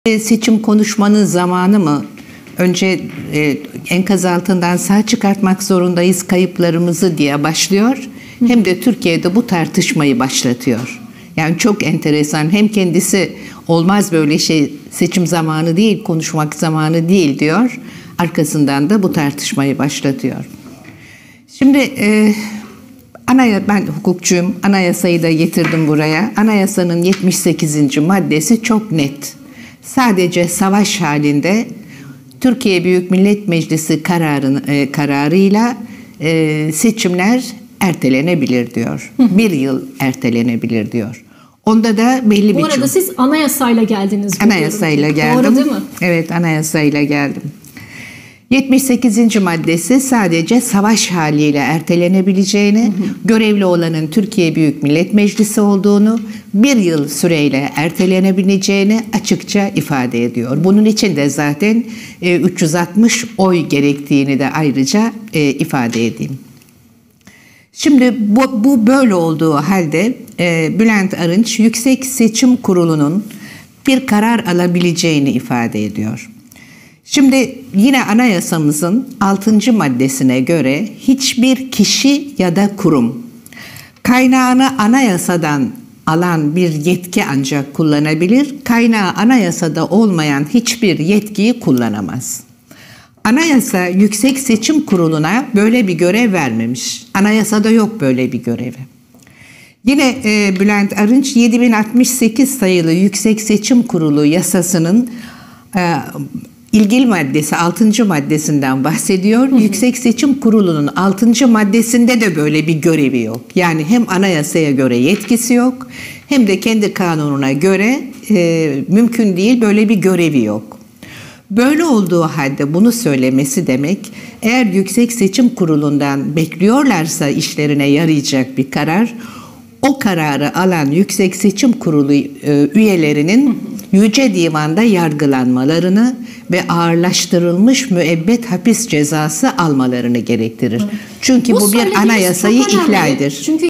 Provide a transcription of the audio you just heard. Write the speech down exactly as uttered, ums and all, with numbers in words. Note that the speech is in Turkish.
Seçim konuşmanın zamanı mı? Önce e, enkaz altından sağ çıkartmak zorundayız kayıplarımızı diye başlıyor. Hem de Türkiye'de bu tartışmayı başlatıyor. Yani çok enteresan. Hem kendisi olmaz böyle şey, seçim zamanı değil, konuşmak zamanı değil diyor. Arkasından da bu tartışmayı başlatıyor. Şimdi e, anaya, ben hukukçuyum. Anayasayı da getirdim buraya. Anayasanın yetmiş sekizinci maddesi çok net. Sadece savaş halinde Türkiye Büyük Millet Meclisi kararın, e, kararıyla e, seçimler ertelenebilir diyor. Hı. Bir yıl ertelenebilir diyor. Onda da belli bir... Bu arada siz anayasayla geldiniz. Anayasayla geldim. Doğru değil mi? Evet, anayasayla geldim. yetmiş sekizinci maddesi sadece savaş haliyle ertelenebileceğini, hı hı. görevli olanın Türkiye Büyük Millet Meclisi olduğunu, bir yıl süreyle ertelenebileceğini açıkça ifade ediyor. Bunun için de zaten e, üç yüz altmış oy gerektiğini de ayrıca e, ifade edeyim. Şimdi bu, bu böyle olduğu halde e, Bülent Arınç Yüksek Seçim Kurulu'nun bir karar alabileceğini ifade ediyor. Şimdi yine anayasamızın altıncı maddesine göre hiçbir kişi ya da kurum kaynağını anayasadan alan bir yetki ancak kullanabilir, kaynağı anayasada olmayan hiçbir yetkiyi kullanamaz. Anayasa Yüksek Seçim Kurulu'na böyle bir görev vermemiş. Anayasada yok böyle bir görevi. Yine e, Bülent Arınç yedi bin altmış sekiz sayılı Yüksek Seçim Kurulu yasasının e, İlgili maddesi altıncı maddesinden bahsediyor. Hı hı. Yüksek Seçim Kurulu'nun altıncı maddesinde de böyle bir görevi yok. Yani hem anayasaya göre yetkisi yok, hem de kendi kanununa göre e, mümkün değil, böyle bir görevi yok. Böyle olduğu halde bunu söylemesi demek, eğer Yüksek Seçim Kurulu'ndan bekliyorlarsa işlerine yarayacak bir karar, o kararı alan Yüksek Seçim Kurulu e, üyelerinin Yüce Divan'da yargılanmalarını ve ağırlaştırılmış müebbet hapis cezası almalarını gerektirir. Çünkü bu, bu bir anayasayı ihlaldir. Çünkü